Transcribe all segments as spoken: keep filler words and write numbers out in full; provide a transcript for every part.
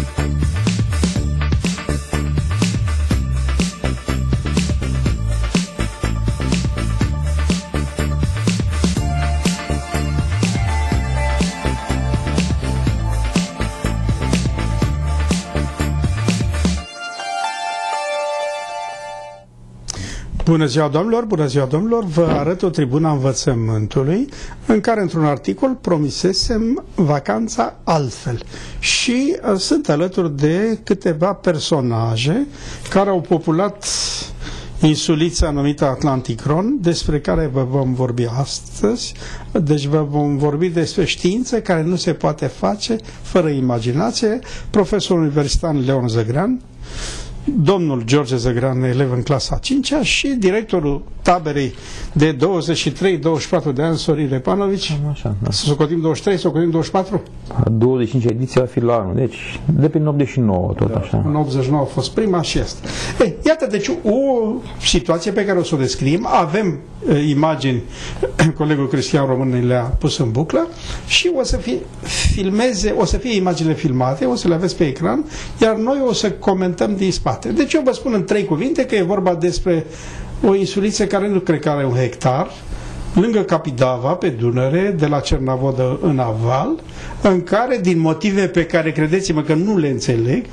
Bună ziua, domnilor! Bună ziua, domnilor! Vă arăt o tribună a învățământului în care, într-un articol, promisesem vacanța altfel. Și uh, sunt alături de câteva personaje care au populat insulița numită Atlanticron, despre care vă vom vorbi astăzi. Deci vă vom vorbi despre știință care nu se poate face fără imaginație. Profesorul universitar Leon Zăgrean, domnul George Zăgrean, elev în clasa a cincea, și directorul taberei de douăzeci și trei douăzeci și patru de ani, Sorin Repanovici. Așa, da. Să socotim douăzeci și trei, să socotim douăzeci și patru? A douăzeci și cinci ediție va fi la anul, deci de prin optzeci și nouă, tot da, așa. În optzeci și nouă a fost prima și asta. Ei, iată, deci, o situație pe care o să o descriem. Avem uh, imagini, colegul Cristian Român le-a pus în buclă și o să fie, filmeze, o să fie imaginile filmate, o să le aveți pe ecran, iar noi o să comentăm din spate. Deci eu vă spun în trei cuvinte că e vorba despre o insuliță care nu cred că are un hectar, lângă Capidava, pe Dunăre, de la Cernavodă în aval, în care, din motive pe care credeți-mă că nu le înțeleg,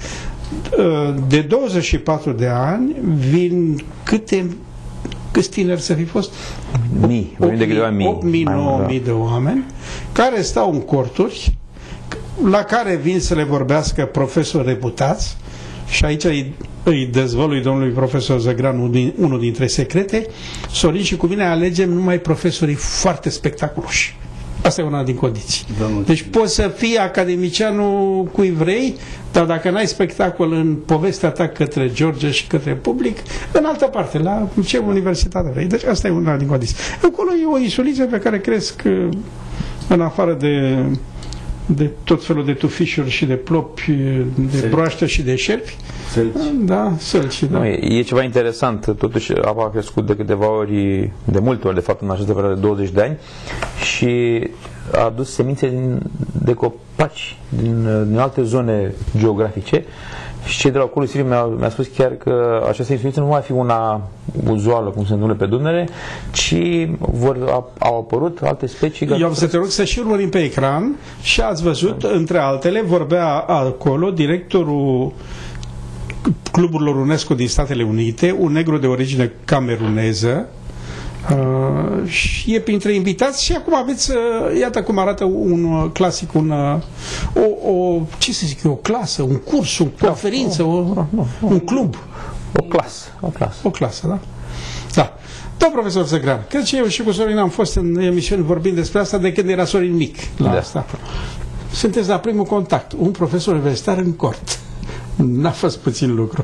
de douăzeci și patru de ani vin câte, câți tineri să fi fost? Mii, opt mii, nouă mii de oameni care stau în corturi, la care vin să le vorbească profesori reputați. Și aici îi, îi dezvălui domnului profesor Zăgrean unul dintre secrete. Sorin și cu mine alegem numai profesorii foarte spectaculoși. Asta e una din condiții. Deci poți să fii academicianul cui vrei, dar dacă n-ai spectacol în povestea ta către George și către public, în altă parte, la ce universitate vrei. Deci asta e una din condiții. Acolo e o insuliță pe care cresc, în afară de de tot felul de tufișuri și de plopi, de broaște și de șerpi. Sălci. Da, sălci, da. Nu, e, e ceva interesant. Totuși, apa a crescut de câteva ori, de multe ori, de fapt, în această perioadă de douăzeci de ani și a adus semințe din, de copaci din, din alte zone geografice. Și cei de la Oculus Siriu mi-a, mi-a spus chiar că această insuliță nu va fi una uzuală, cum se întâmplă pe Dunăre, ci vor, a, au apărut alte specii. Eu am să te rog să și urmărim pe ecran și ați văzut, între altele, vorbea acolo directorul cluburilor UNESCO din Statele Unite, un negru de origine cameruneză, Uh, și e printre invitați și acum aveți, uh, iată cum arată un uh, clasic, un, uh, o, o, ce să zic eu, o clasă, un curs, o conferință, o, o, o, un club. O clasă, o clasă. O clasă, da? Da. Domn profesor Zăgrean, cred că eu și cu Sorin am fost în emisiuni vorbind despre asta de când era Sorin mic la da. asta. Sunteți la primul contact, un profesor universitar în cort. N-a fost puțin lucru.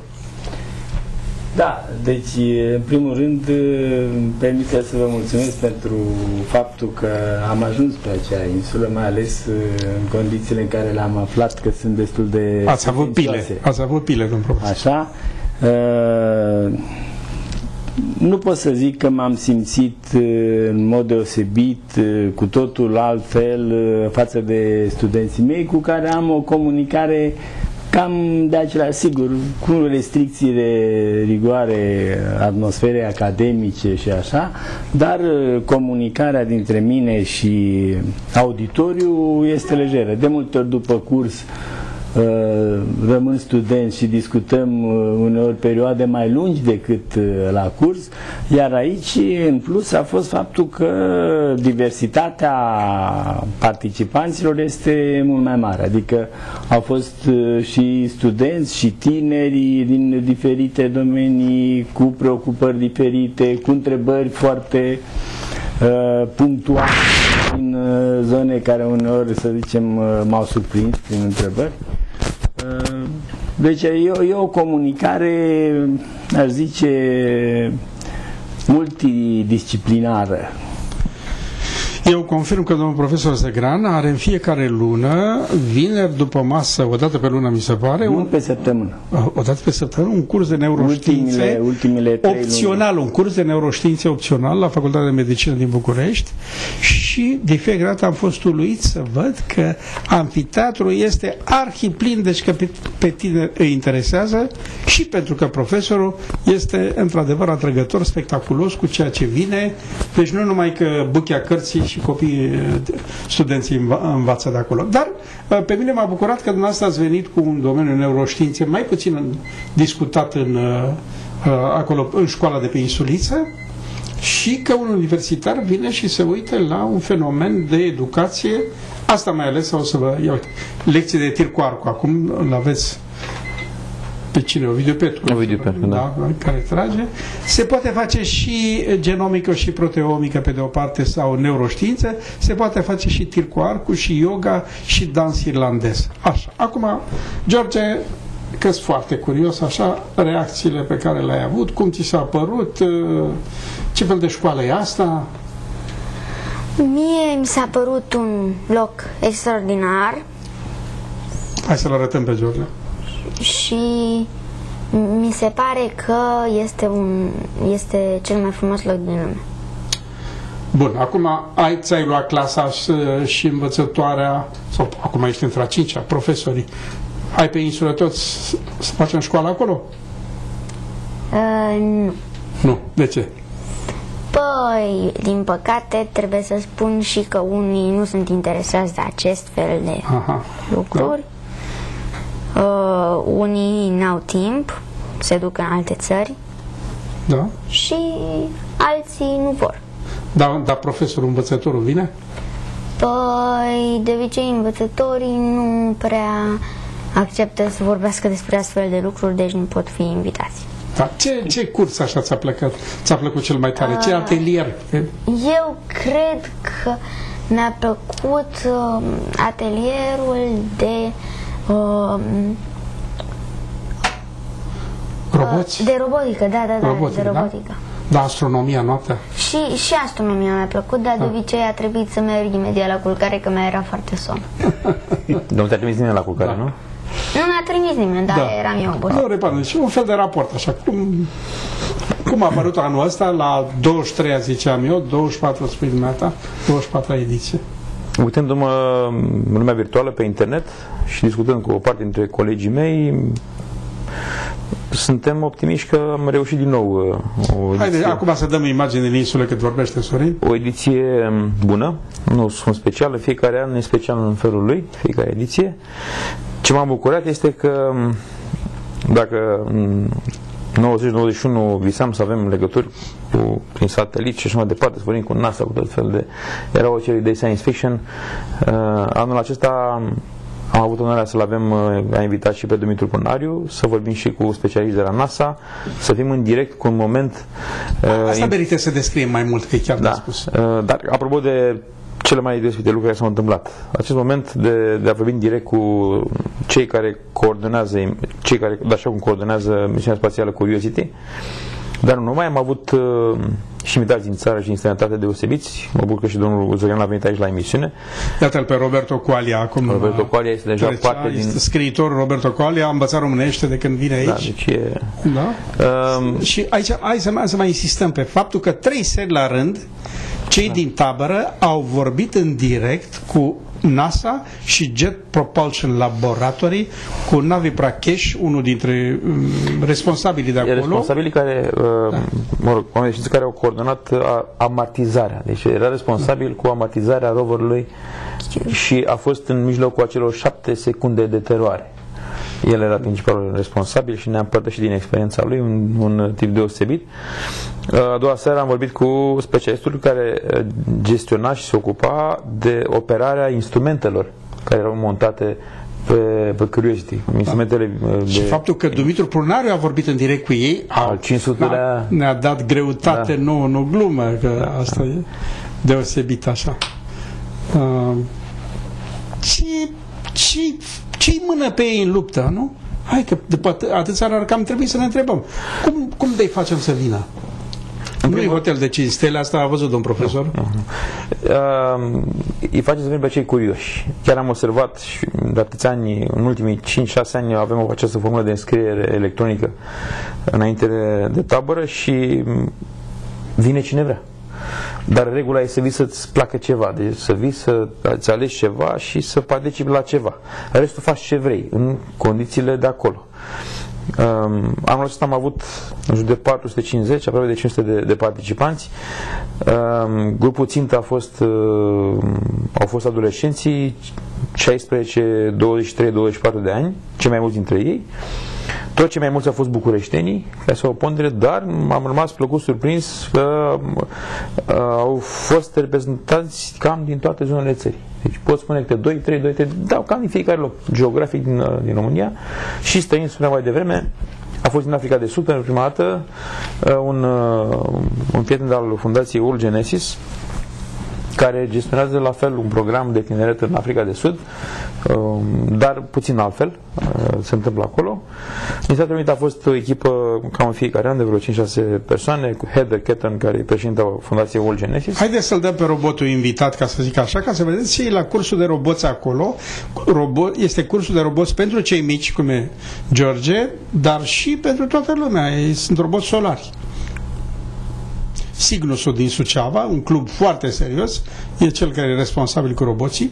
Da, deci, în primul rând, îmi permite să vă mulțumesc pentru faptul că am ajuns pe acea insulă, mai ales în condițiile în care le-am aflat că sunt destul de... Ați avut pile, ați avut pile, domnul profesor. Așa. Uh, nu pot să zic că m-am simțit în mod deosebit, cu totul altfel față de studenții mei, cu care am o comunicare cam de acela, sigur, cu restricții de rigoare atmosferei academice și așa, dar comunicarea dintre mine și auditoriu este lejeră. De multe ori după curs rămân studenți și discutăm uneori perioade mai lungi decât la curs, iar aici, în plus, a fost faptul că diversitatea participanților este mult mai mare, adică au fost și studenți și tineri din diferite domenii, cu preocupări diferite, cu întrebări foarte uh, punctuale în uh, zone care uneori, să zicem, uh, m-au surprins prin întrebări. Deci e, e o comunicare, aș zice, multidisciplinară. Eu confirm că domnul profesor Zegran are în fiecare lună, vineri după masă, o dată pe lună mi se pare, Nu un, pe săptămână. o dată pe săptămână, un curs de neuroștiințe Ultimile, ultimile trei opțional, luni. un curs de neuroștiințe opțional la Facultatea de Medicină din București și de fiecare dată am fost uluit să văd că amfiteatrul este arhiplin, deci că pe, pe tine îi interesează și pentru că profesorul este într-adevăr atrăgător, spectaculos cu ceea ce vine, deci nu numai că buchea cărții și copiii, studenții înva învață de acolo. Dar pe mine m-a bucurat că dumneavoastră ați venit cu un domeniu neuroștiințe mai puțin discutat în, acolo, în școala de pe Insuliță și că un universitar vine și se uite la un fenomen de educație. Asta mai ales o să vă iau lecții de tir cu arcul. Acum îl aveți pe cine? Ovidiu Petru. Ovidiu Petru, da. da. Care trage. Se poate face și genomică și proteomică pe de o parte sau neuroștiință, se poate face și tir cu arcul și yoga și dans irlandez. Așa. Acum, George, că-s foarte curios, așa, reacțiile pe care le-ai avut, cum ți s-a părut, ce fel de școală e asta? Mie mi s-a părut un loc extraordinar. Hai să-l arătăm pe George. Și mi se pare că este, un, este cel mai frumos loc din lume. Bun, acum ai, ți-ai luat clasa și, și învățătoarea, sau acum ești între a cincea, profesorii. Ai pe insulă toți să facem școală acolo? Uh, nu. Nu. De ce? Păi, din păcate, trebuie să spun și că unii nu sunt interesați de acest fel de Aha. lucruri. Da. Uh, unii n-au timp, se duc în alte țări. Da. Și alții nu vor. Dar da, profesorul, învățătorul vine? Păi, de obicei, învățătorii nu prea acceptă să vorbească despre astfel de lucruri, deci nu pot fi invitați. Da. Ce, ce curs așa ți-a plăcut, ți-a plăcut cel mai tare? Ce atelier? Eu cred că mi-a plăcut uh, atelierul de uh, roboți? De robotică, da, da, da, robotică, de robotică. Da? Da, astronomia noaptea? Și, și astronomia mi-a plăcut, dar de obicei a trebuit să merg imediat la culcare, că mi-a era foarte somn. Nu te-a trimis nimeni la culcare, Da. nu? Nu mi-a trimis nimeni, dar Da. eram eu obosit. Nu, repar, deci un fel de raport, așa, cum, cum a apărut anul ăsta, la douăzeci și trei, ziceam eu, douăzeci și patru, spui dumneata, douăzeci și patra ediție. Uitându-mă în lumea virtuală pe internet și discutând cu o parte dintre colegii mei, suntem optimiști că am reușit din nou o ediție. Haide, acum să dăm imagine din insulă cât vorbește Sorin. O ediție bună, nu spun specială, fiecare an e special în felul lui, fiecare ediție. Ce m-am bucurat este că dacă în nouăzeci nouăzeci și unu visam să avem legături cu, prin satelit și așa mai departe, să vorbim cu NASA, cu tot fel de... Erau acele de science fiction. Uh, anul acesta am avut onoarea să-l avem, a invitat și pe Dumitru Pânariu, să vorbim și cu specialiști de la NASA, să fim în direct cu un moment... Asta uh, merită să descriem mai mult, că e chiar da, de spus. Uh, dar, apropo de cele mai deosebite lucruri care s-au întâmplat, acest moment de, de a vorbi în direct cu cei care coordonează, cei care, așa cum coordonează misiunea spațială Curiosity, dar nu numai, am avut uh, și invitați din țară și din străinătate deosebiți. Mă bucur că și domnul Zăgrean a venit aici la emisiune. Iată-l pe Roberto Coalia acum. Roberto Coalia este deja trecea, parte din... scriitorul Roberto Coalia, a învățat românește de când vine aici. Da, deci e... Da? Um, și aici hai să, hai să mai insistăm pe faptul că trei seri la rând cei da. din tabără au vorbit în direct cu NASA și Jet Propulsion Laboratory, cu Navi Prakash, unul dintre um, responsabilii de acolo. E responsabilii care, uh, da. mă rog, oameni de știință care au coordonat uh, amatizarea. Deci era responsabil da. cu amatizarea roverului și a fost în mijlocul acelor șapte secunde de teroare. El era principalul responsabil și ne-a împărtășit din experiența lui, un, un tip deosebit. A doua seară am vorbit cu specialistul care gestiona și se ocupa de operarea instrumentelor care erau montate pe, pe Curiosity. Instrumentele da. de... Și faptul că Dumitru Prunariu a vorbit în direct cu ei al cinci sutelea... ne-a dat greutate da. nouă, nu glumă, că da. asta e deosebit așa. Uh, ce ce ce-i mână pe ei în luptă, nu? Hai că după atâția ani cam trebuie să ne întrebăm. Cum, cum de-i facem să vină? Nu e hotel de cinci stele, asta a văzut domn profesor. Uh-huh. Uh, îi face să vină pe cei curioși. Chiar am observat și de atâția ani, în ultimii cinci șase ani avem o această formulă de înscriere electronică înainte de, de tabără și vine cine vrea. Dar regula este să vii să-ți placă ceva, deci să vii să-ți alegi ceva și să participi la ceva. Restul faci ce vrei, în condițiile de acolo. Um, anul ăsta am avut în jur de patru sute cincizeci, aproape de cinci sute de, de participanți. Um, grupul țintă a fost, uh, au fost adolescenții șaisprezece, douăzeci și trei, douăzeci și patru de ani, cei mai mulți dintre ei. Tot cei mai mulți au fost bucureștenii, care s-au o pondere, dar am rămas plăcut surprins că uh, au fost reprezentanți cam din toate zonele țării. Deci pot spune că doi, trei, doi, trei, da, cam din fiecare loc geografic din, uh, din România. Și străini, spuneam mai devreme, a fost din Africa de Sud pentru prima dată uh, un, uh, un prieten al fundației World Genesis, care gestionează la fel un program de tineret în Africa de Sud, dar puțin altfel se întâmplă acolo. Din Statele Unite a fost o echipă cam în fiecare an de vreo cinci șase persoane, cu Heather Ketton, care e președinta fundației World Genesis. Haideți să-l dăm pe robotul invitat, ca să zic așa, ca să vedeți ce e la cursul de roboți acolo. Robot, este cursul de roboți pentru cei mici, cum e George, dar și pentru toată lumea. Ei sunt roboți solari. Signusul din Suceava, un club foarte serios, e cel care e responsabil cu roboții.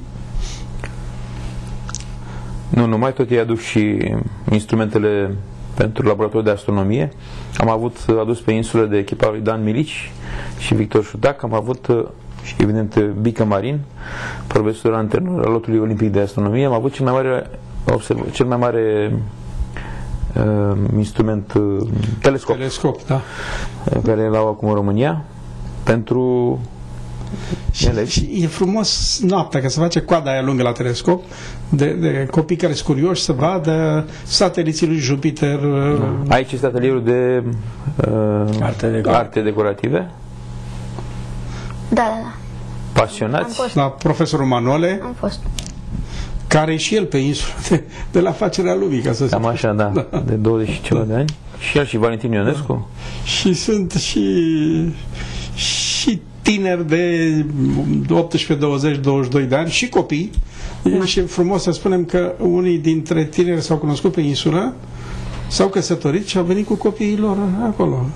Nu, numai tot ei aduc și instrumentele pentru laboratorul de astronomie. Am avut adus pe insulă de echipa lui Dan Milici și Victor Șutac. Am avut, și evident, Bică Marin, profesor antrenor al lotului olimpic de astronomie. Am avut cel mai mare, observ, cel mai mare uh, instrument, uh, telescop, telescop da. care l-au acum în România pentru și, și e frumos noaptea, că se face coada aia lungă la telescop de, de copii care sunt curioși să vadă sateliții lui Jupiter. Da. Aici este atelierul de uh, arte, de arte decorative. Da, da, da. Pasionați. La profesorul Manole. Am fost. Care e și el pe insulă de, de la facerea lumii, ca să zic. Cam așa, da, da, de douăzeci și ceva de ani. Și el și Valentin Ionescu. Da. Și sunt și și tineri de optsprezece, douăzeci, douăzeci și doi de ani și copii. E și frumos să spunem că unii dintre tineri s-au cunoscut pe insulă, s-au căsătorit și au venit cu copiii lor acolo.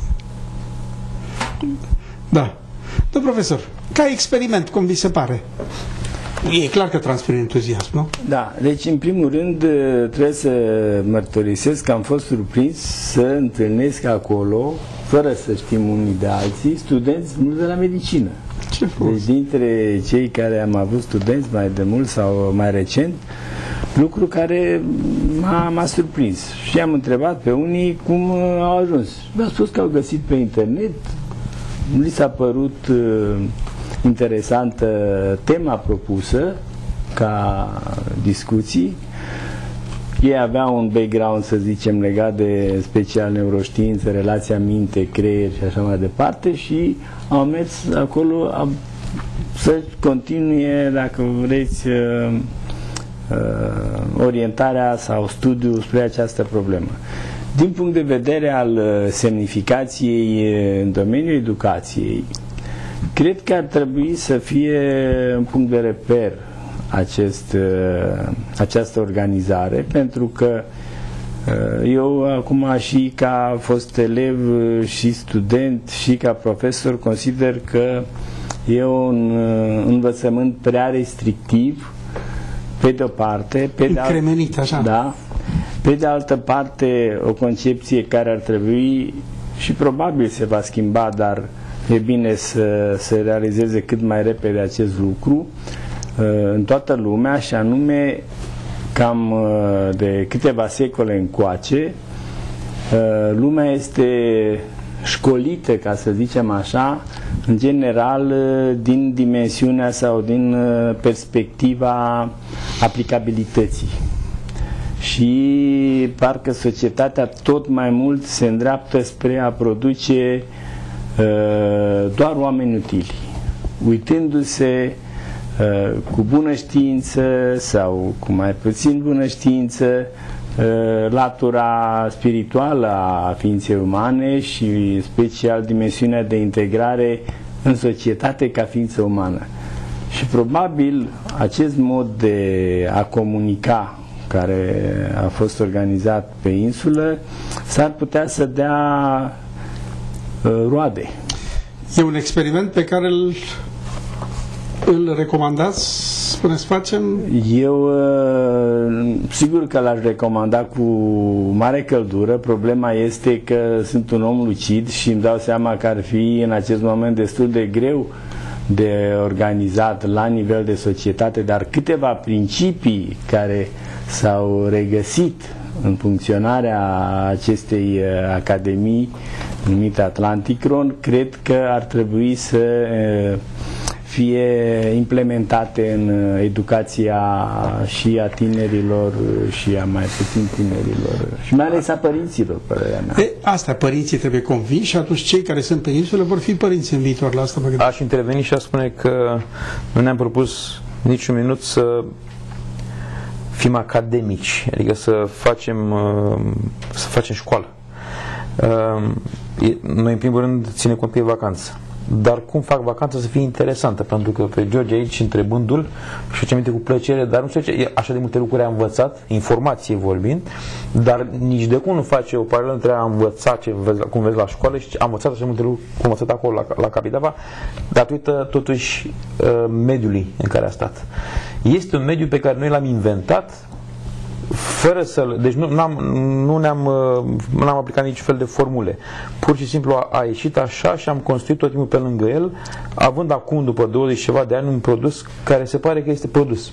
Da. Domn profesor, ca experiment, cum vi se pare? E clar că transpiră entuziasm, nu? Da, deci în primul rând trebuie să mărturisesc că am fost surprins să întâlnesc acolo, fără să știm unii de alții, studenți mulți de la medicină. Ce frumos. Deci dintre cei care am avut studenți mai de mult sau mai recent, lucru care m-a surprins. Și am întrebat pe unii cum au ajuns. Mi-au spus că au găsit pe internet, li s-a părut uh, interesantă tema propusă ca discuții. Ei aveau un background, să zicem, legat de special neuroștiință, relația minte-creier și așa mai departe și au mers acolo a, să continue, dacă vreți, uh, uh, orientarea sau studiul spre această problemă. Din punct de vedere al semnificației în domeniul educației, cred că ar trebui să fie un punct de reper acest, această organizare, pentru că eu acum și ca fost elev și student și ca profesor consider că e un învățământ prea restrictiv pe de o parte, pe de încremenit, așa. Da, pe de altă parte o concepție care ar trebui și probabil se va schimba, dar e bine să se realizeze cât mai repede acest lucru în toată lumea, și anume cam de câteva secole încoace lumea este școlită, ca să zicem așa, în general din dimensiunea sau din perspectiva aplicabilității. Și parcă societatea tot mai mult se îndreaptă spre a produce uh, doar oameni utili, uitându-se uh, cu bună știință sau cu mai puțin bună știință latura spirituală a ființei umane și special dimensiunea de integrare în societate ca ființă umană. Și probabil acest mod de a comunica care a fost organizat pe insulă s-ar putea să dea roade. E un experiment pe care îl, îl recomandați? Spuneți, facem? Eu sigur că l-aș recomanda cu mare căldură. Problema este că sunt un om lucid și îmi dau seama că ar fi în acest moment destul de greu de organizat la nivel de societate, dar câteva principii care s-au regăsit în funcționarea acestei academii numite Atlanticron, cred că ar trebui să fie implementate în educația și a tinerilor și a mai puțin tinerilor și mai ales a părinților, părerea mea. E, asta, părinții trebuie convinși și atunci cei care sunt pe insulă vor fi părinți în viitor. La asta mă gândesc. Aș interveni și a spune că nu ne-am propus niciun minut să fim academici, adică să facem, să facem școală. Noi, în primul rând, ținem cont că e vacanță. Dar cum fac vacanța să fie interesantă? Pentru că pe George aici, întrebându-l, și ce aminte cu plăcere, dar nu știu ce, așa de multe lucruri a învățat, informație vorbind, dar nici de cum nu face o paralelă între a învăța ce vezi, cum vezi la școală și am învățat așa multe lucruri, cum am învățat acolo la, la Capitava, datorită totuși mediului în care a stat. Este un mediu pe care noi l-am inventat fără să... Deci nu, n-am, nu ne-am n-am aplicat niciun fel de formule. Pur și simplu a, a ieșit așa și am construit tot timpul pe lângă el, având acum, după douăzeci ceva de ani, un produs care se pare că este produs.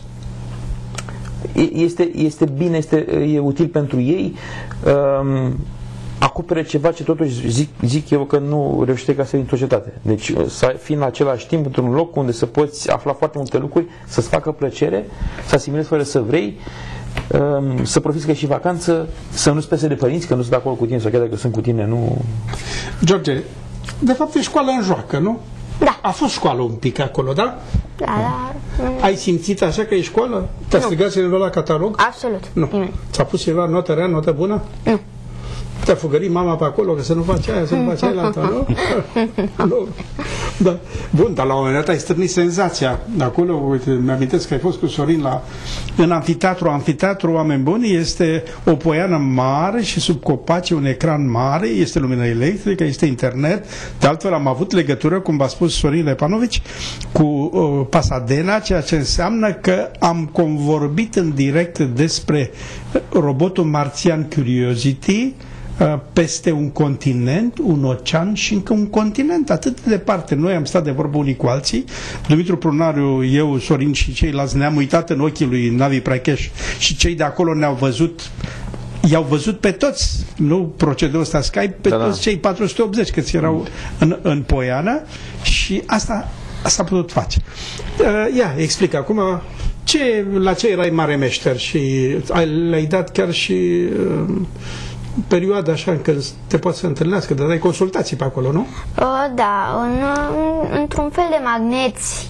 Este, este bine, este, e util pentru ei, um, acopere ceva ce totuși zic, zic eu că nu reușește ca să în societate. Deci să fii în același timp într-un loc unde să poți afla foarte multe lucruri, să-ți facă plăcere, să asimilezi fără să vrei, să profiți că e și vacanță, să nu-ți pese de părinți, că nu sunt de acolo cu tine sau chiar dacă sunt cu tine, nu... George, de fapt e școală în joacă, nu? Da. A fost școală un pic acolo, da? Da, dar... Ai simțit așa că e școală? Te-a strigat cineva la catalog? Absolut. Nu. Nimeni. Ți-a pus ceva notă rea, notă bună? Nu. Te-a fugărit mama pe acolo, că să nu faci aia, să nu faci aia la alta, nu? Nu. Da. Bun, dar la un moment dat ai stârnit senzația. Acolo, uite, mi-amintesc că ai fost cu Sorin la, în amfiteatru. Amfiteatru, oameni buni, este o poiană mare și sub copaci un ecran mare, este lumină electrică, este internet. De altfel am avut legătură, cum v-a spus Sorin Lepanovici, cu uh, Pasadena, ceea ce înseamnă că am convorbit în direct despre robotul marțian Curiosity, peste un continent, un ocean și încă un continent, atât de departe. Noi am stat de vorbă unii cu alții, Dumitru Prunariu, eu, Sorin și ceilalți ne-am uitat în ochii lui Navi Pracheș și cei de acolo ne-au văzut, i-au văzut pe toți, nu procedeul ăsta Skype, pe da, toți da. Cei patru sute optzeci câți erau în, în Poiana și asta s-a putut face. Uh, ia, explică acum ce, la ce erai mare meșter și le-ai dat chiar și uh, perioada așa încă te poți să întâlnească, dar ai consultații pe acolo, nu? Uh, da, în, într-un fel de magneți,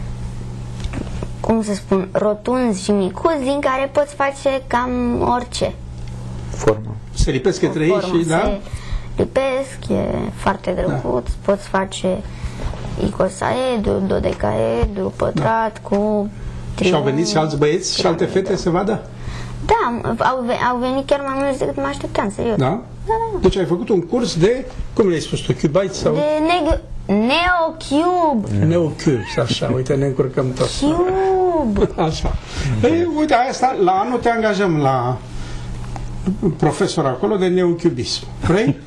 cum să spun, rotunzi și micuți, din care poți face cam orice. Formă. Se lipesc între ei și, da? Se lipesc, e foarte drăguț, da. Poți face icosaedru, dodecaedru, pătrat, da. Cu triunghi. Și au venit și alți băieți și alte fete să vadă? Da, au, au venit chiar mai mulți decât mă așteptam, serios. Da? Da, da. Deci ai făcut un curs de, cum le-ai spus tu, Cubite sau? De neg Neocube. Neocube, așa, uite, ne încurcăm tot. Cube. Așa. Ei, uite, asta, la anul te angajăm la profesor acolo de neocubism. Vrei?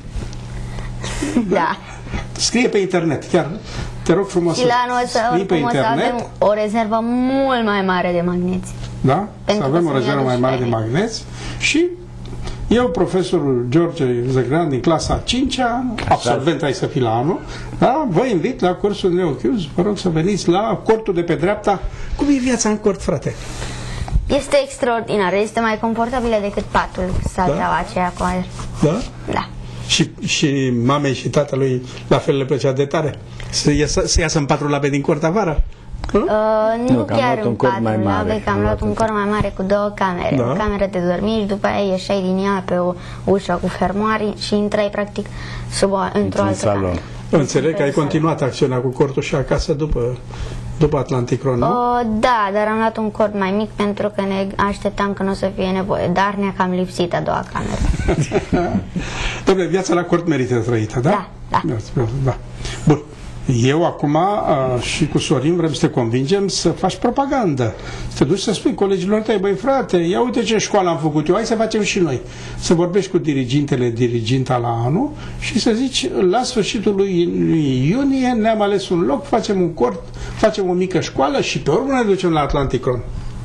Da. Scrie pe internet, chiar te rog frumos și la anul să, scrie pe să avem o rezervă mult mai mare de magneți. Da? Pentru să avem o rezervă mai mare de magneți și eu, profesorul George Zăgrean din clasa a cincea, absolvent ai să fii la anul, da? Vă invit la cursul Neocubes, vă rog să veniți la cortul de pe dreapta. Cum e viața în cort, frate? Este extraordinar, este mai confortabilă decât patul salteaua da? Aceea cu aer. Da? Da. Și, și mamei și tatălui la fel le plăcea de tare să iasă, să iasă în patru labe din cort afară? Uh, nu, Nu, că am chiar luat un în cort mai patru mare. lave, că am luat un cor mai mare cu două camere. Da. O cameră de dormit și după aia ieșai din ea pe o ușă cu fermoari și intrai practic sub o, într-o Într-un altă salon. cameră. Înțeleg că ai continuat acțiunea cu cortul și acasă după, după Atlanticron, nu? Uh, da, dar am luat un cort mai mic pentru că ne așteptam că nu o să fie nevoie. Dar ne-a cam lipsit a doua cameră. Dom'le, viața la cort merită trăită, da? Da, da. da. Bun. Eu acum a, și cu Sorin vrem să te convingem să faci propagandă. Să te duci să spui colegilor tăi, băi frate, ia uite ce școală am făcut eu, hai să facem și noi. Să vorbești cu dirigintele, diriginta la anul și să zici, la sfârșitul lui iunie ne-am ales un loc, facem un cort, facem o mică școală și pe urmă ne ducem la Atlanticron.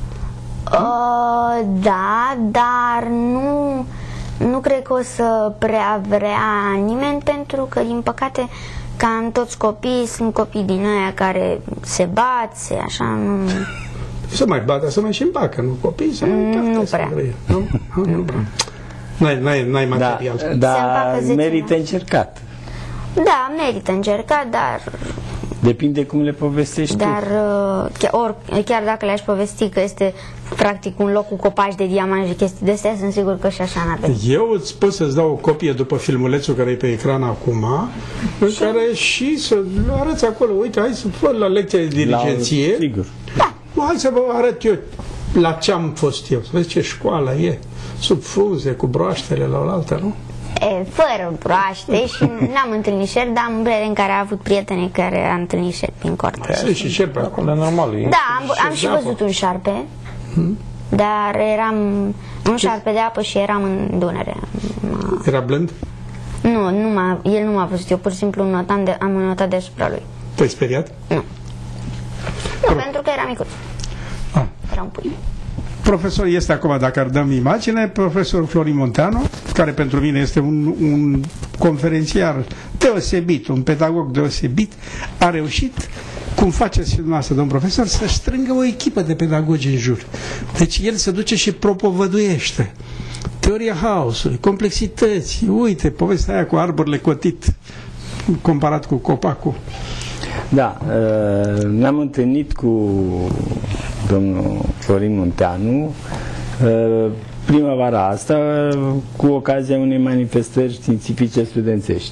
Uh, da, dar nu, nu cred că o să prea vrea nimeni pentru că, din păcate, cam toți copiii sunt copii din aia care se bat, se așa, nu... Să mai bată, să mai și împacă, nu copii, să mai Mm, nu să prea. vrei. Nu? Nu, nu prea. N-ai, n-ai, n-ai Da, material. Se dar împacă zece merită ani. încercat. Da, merită încercat, dar, Depinde cum le povestești dar uh, chiar, or, chiar dacă le-aș povesti că este practic un loc cu copaci de diamanți și chestii de astea, sunt sigur că și așa n-ar veni. Eu îți pot să-ți dau o copie după filmulețul care e pe ecran acum, în care și să arăți acolo, uite, hai să fă la lecția de tu. dirigenție. La, sigur. Bă, hai să vă arăt eu la ce am fost eu. Să vezi ce școală e, sub fuze, cu broaștele la oaltă, nu? E, fără broaște și n-am întâlnit șerpi, dar am vreme în care a avut prietene care a întâlnit șerpi prin cort. Sunt și șerpi acolo. Acolo e normal. E... Da, am, am și văzut un șarpe, dar eram un șarpe de apă și eram în Dunăre. Era blând? Nu, nu m-a, el nu m-a văzut, eu pur și simplu notam de, am notat deasupra lui. Te-ai speriat? Nu. Nu, pentru că era micuț. Ah. Era un pui. Profesor este acum, dacă ar dăm imagine, profesorul Florin Munteanu, care pentru mine este un, un conferențiar deosebit, un pedagog deosebit, a reușit, cum faceți și dumneavoastră, domn profesor, să strângă o echipă de pedagogi în jur. Deci el se duce și propovăduiește teoria haosului, complexității, uite, povestea aia cu arborile cotit comparat cu copacul. Da, uh, ne-am întâlnit cu domnul Florin Munteanu uh, primăvara asta cu ocazia unei manifestări științifice studențești.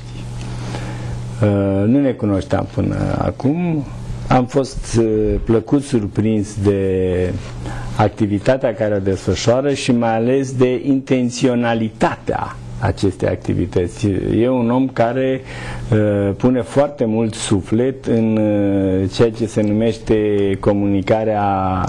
Uh, nu ne cunoșteam până acum. Am fost uh, plăcut surprins de activitatea care o desfășoară și mai ales de intenționalitatea acestei activități. E un om care uh, pune foarte mult suflet în uh, ceea ce se numește comunicarea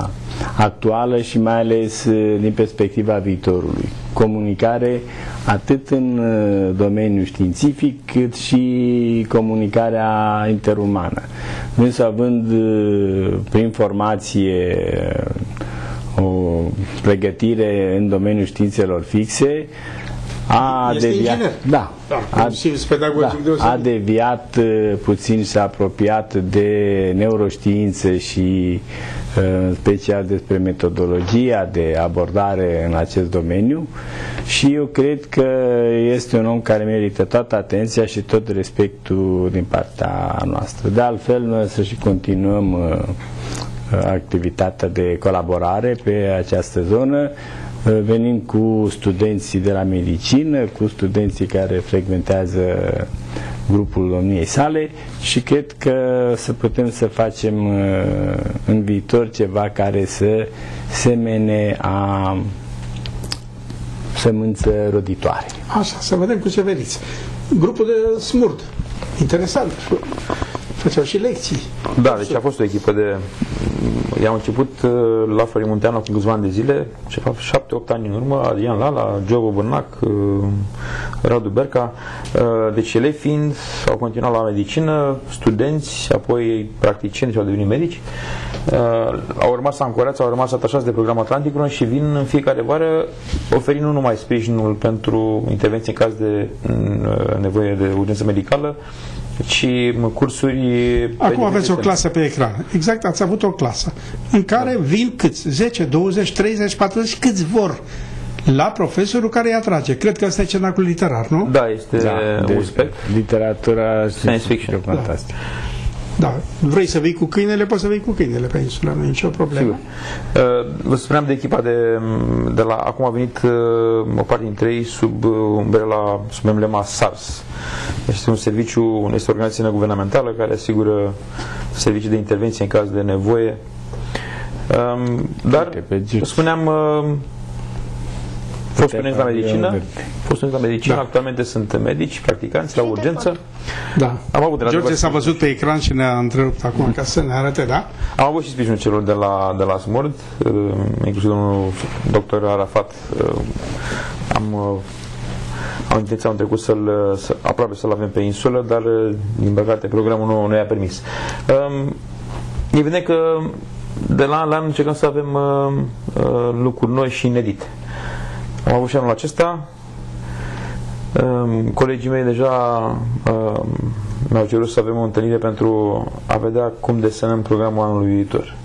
actuală și mai ales uh, din perspectiva viitorului. Comunicare atât în uh, domeniul științific cât și comunicarea interumană. Însă având uh, prin formație uh, o pregătire în domeniul științelor fixe, a Este deviat, inginer. da, Da, a, simț pedagogic da, deosebit. a deviat uh, puțin, s-a apropiat de neuroștiințe și uh, în special despre metodologia de abordare în acest domeniu și eu cred că este un om care merită toată atenția și tot respectul din partea noastră. De altfel, noi să și continuăm uh, activitatea de colaborare pe această zonă, venim cu studenții de la medicină, cu studenții care frecventează grupul domniei sale și cred că să putem să facem în viitor ceva care să semene a sămânță roditoare. Așa, să vedem cu ce veniți. Grupul de smurd. Interesant. Făceau și lecții. Da, deci a fost o echipă de... I-am început la Florin Munteanu cu câțiva ani de zile, ceva șapte opt ani în urmă, Adrian Lala, Giovo Bârnac, Radu Berca. Deci elevi fiind, au continuat la medicină, studenți, apoi practicieni și au devenit medici. Au rămas ancorați, au rămas atașați de programul Atlanticron și vin în fiecare vară oferind nu numai sprijinul pentru intervenție în caz de nevoie de urgență medicală, ci cursuri... Acum aveți o clasă pe ecran. Exact, ați avut o clasă în care vin câți? zece, douăzeci, treizeci, patruzeci, câți vor la profesorul care îi atrage. Cred că ăsta e cenacul literar, nu? Da, este Da, un aspect. literatura Science fiction. fantastică. Da, vrei să vii cu câinele, poți să vii cu câinele pe insulă, nu e nicio problemă. Sigur. Vă spuneam de echipa de, de la, acum a venit o parte dintre ei sub umbrela, sub emblema SARS. Este un serviciu, este o organizație neguvernamentală care asigură servicii de intervenție în caz de nevoie. Dar, spuneam, fost student la medicină, fost student la medicină, da. Actualmente sunt medici, practicanți la urgență. Da. Am avut George s-a văzut pe ecran și ne-a întrerupt acum ca să ne arate, da? Am avut și sprijinul celor de la, de la SMORD, inclusiv domnul doctor Arafat. Am, am intenția în trecut să-l, să, aproape să-l avem pe insulă, dar din păcate programul nu, nu i-a permis. E bine că de la an la an încercăm să avem uh, uh, lucruri noi și inedite. Am avut și anul acesta. Uh, colegii mei deja uh, mi-au cerut să avem o întâlnire pentru a vedea cum desenăm programul anului viitor.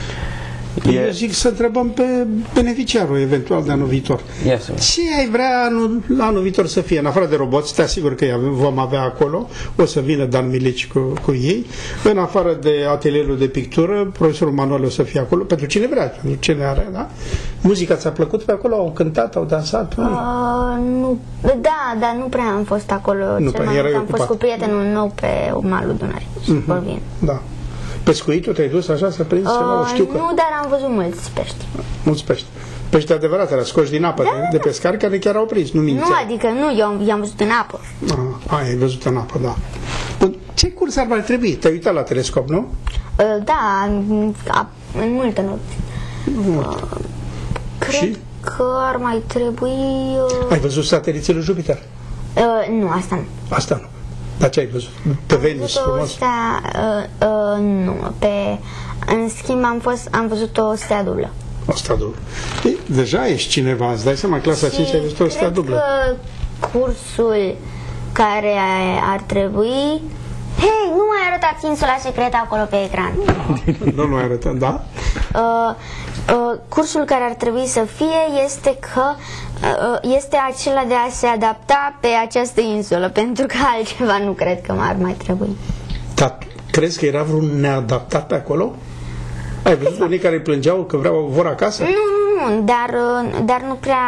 Eu e... zic să întrebăm pe beneficiarul eventual de anul viitor. Yes, ce ai vrea anul, anul viitor să fie? În afară de roboți, te asigur că vom avea acolo, o să vină Dan Milici cu, cu ei. În afară de atelierul de pictură, profesorul Manuel o să fie acolo, pentru cine vrea, pentru cine are, da? Muzica ți-a plăcut pe acolo? Au cântat, au dansat? Uh, nu, da, dar nu prea am fost acolo. Nu, Cel mai mult am ocupat. fost cu prietenul meu pe malul Dunării. Mm-hmm. Da. Pescuitul te-ai dus așa să prinzi uh, ceva? Știu că... Nu, dar am văzut mulți pești. Mulți pești. Pești adevărat, era scoși din apă, da, de, de pescari care chiar au prins, nu mințeau. Nu, adică nu, eu i-am văzut în apă. Ah, ai văzut în apă, da. Ce curs ar mai trebui? Te-ai uitat la telescop, nu? Uh, da, în, în multe nopți. Uh, cred și? că ar mai trebui... Uh... Ai văzut sateliții lui Jupiter? Uh, nu, asta nu. Asta nu. Dar ce ai văzut? Pe Venus frumos? Stea, uh, uh, nu, pe, în schimb am, fost, am văzut o stea dublă. O stea dublă. E, deja ești cineva, îți dai seama, clasa cinci ai văzut o stea dublă. Că cursul care ar trebui... Hei, nu mai arătați insula secretă acolo pe ecran. Nu, nu mai arătăm, da? Uh, uh, cursul care ar trebui să fie este că uh, este acela de a se adapta pe această insulă, pentru că altceva nu cred că ar mai trebui. Dar crezi că era vreun neadaptat pe acolo? Ai văzut unii care plângeau că vreau vor acasă? Nu, nu, nu, dar, dar nu prea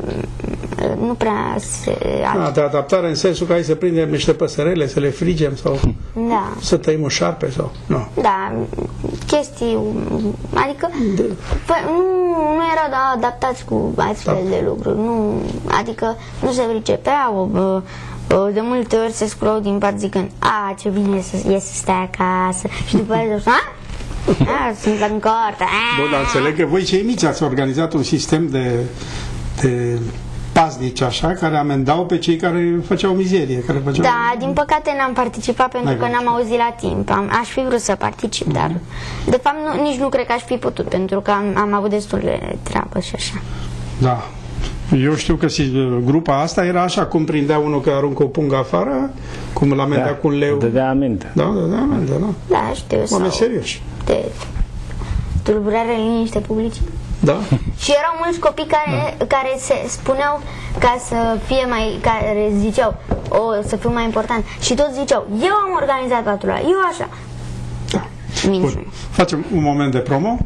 nu prea se... A, de adaptare în sensul că hai să prindem niște păsărele, să le frigem sau da. să tăiem un șarpe sau... Nu. Da, chestii... Adică de... nu, nu erau adaptați cu astfel da. de lucruri. Nu, adică nu se pricepeau. De multe ori se sculau din part zicând a, ce bine e să, e să stai acasă. Și după aceea a? A, sunt în cortă. Bun, dar înțeleg că voi cei mici ați organizat un sistem de, de paznici așa, care amendau pe cei care făceau mizerie. Care făceau... Da, din păcate n-am participat pentru că n-am auzit la timp. Am, aș fi vrut să particip, dar de fapt nu, nici nu cred că aș fi putut, pentru că am, am avut destul de treabă și așa. Da. Eu știu că grupa asta era așa, cum prindea unul că aruncă o pungă afară, cum îl amendea da, cu un leu. Dădea amendă. Da, dădea amendă, da. Da, știu. Oameni serioși. De tulburare, liniște publice. Da. Și erau mulți copii care, da. care se spuneau ca să fie mai, care ziceau, o, să fiu mai important. Și toți ziceau, eu am organizat patrula, eu așa. Da. Bun. Facem un moment de promo.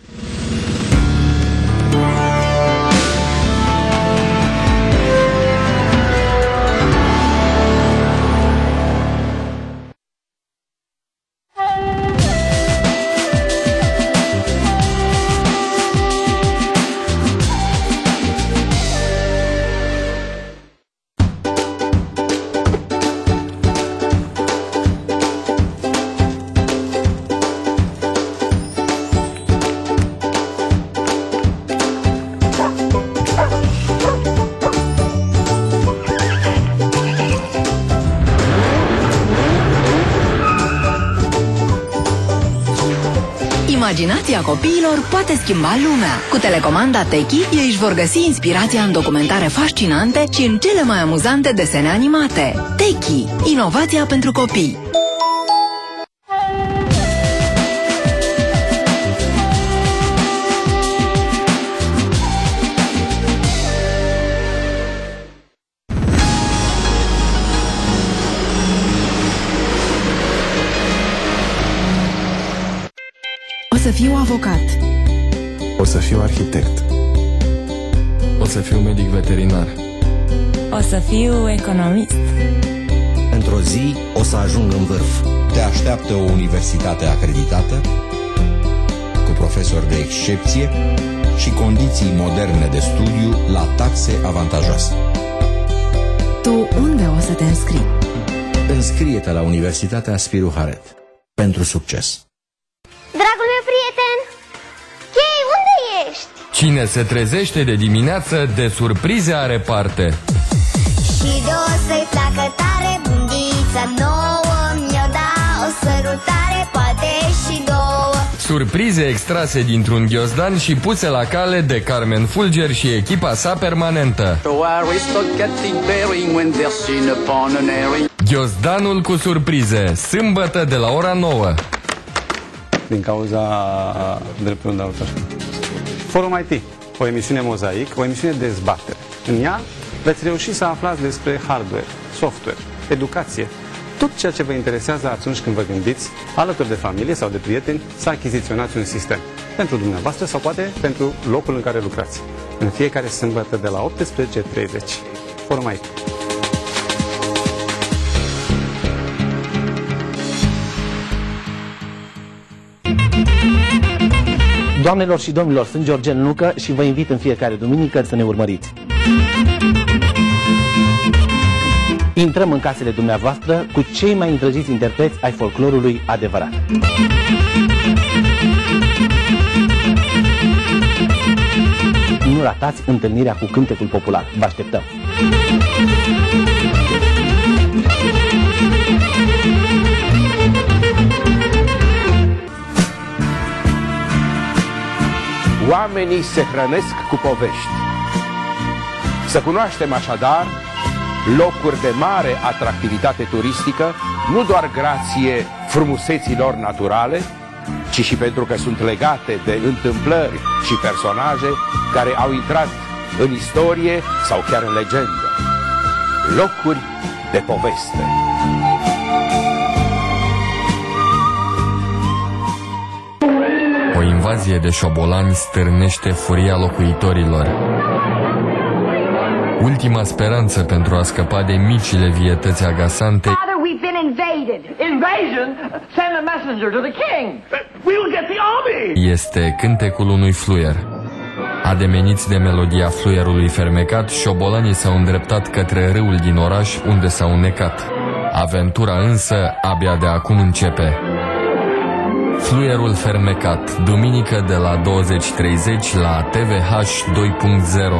Imaginația copiilor poate schimba lumea. Cu telecomanda Techy, ei își vor găsi inspirația în documentare fascinante și în cele mai amuzante desene animate. Techy, inovația pentru copii. fiu avocat. O să fiu arhitect. O să fiu medic veterinar. O să fiu economist. Într-o zi o să ajung în vârf. Te așteaptă o universitate acreditată, cu profesori de excepție și condiții moderne de studiu la taxe avantajoase. Tu unde o să te înscrii? Înscrie-te la Universitatea Spiru Haret. Pentru succes! Dragul meu prieten, Chei, unde ești? Cine se trezește de dimineață, de surprize are parte. Și de o să-i placă tare bundița nouă, mi-o da o sărutare, poate și două. Surprize extrase dintr-un ghiozdan și puse la cale de Carmen Fulger și echipa sa permanentă. Ghiozdanul cu surprize, sâmbătă de la ora nouă. Din cauza drepturilor de autor. Forum I T, o emisiune mozaic, o emisiune de dezbatere. În ea veți reuși să aflați despre hardware, software, educație, tot ceea ce vă interesează atunci când vă gândiți, alături de familie sau de prieteni, să achiziționați un sistem. Pentru dumneavoastră sau poate pentru locul în care lucrați. În fiecare sâmbătă de la optsprezece treizeci. Forum I T. Doamnelor și domnilor, sunt Georgen Lucă și vă invit în fiecare duminică să ne urmăriți. Intrăm în casele dumneavoastră cu cei mai îndrăgiți interpreți ai folclorului adevărat. Nu ratați întâlnirea cu cântecul popular. Vă așteptăm! Oamenii se hrănesc cu povești. Să cunoaștem așadar locuri de mare atractivitate turistică, nu doar grație frumuseților naturale, ci și pentru că sunt legate de întâmplări și personaje care au intrat în istorie sau chiar în legendă. Locuri de poveste. O invazie de șobolani stârnește furia locuitorilor. Ultima speranță pentru a scăpa de micile vietăți agasante este cântecul unui fluier. Ademeniți de melodia fluierului fermecat, șobolanii s-au îndreptat către râul din oraș, unde s-au înnecat. Aventura însă abia de acum începe. Fluierul fermecat, duminică de la douăzeci treizeci la T V H doi punct zero.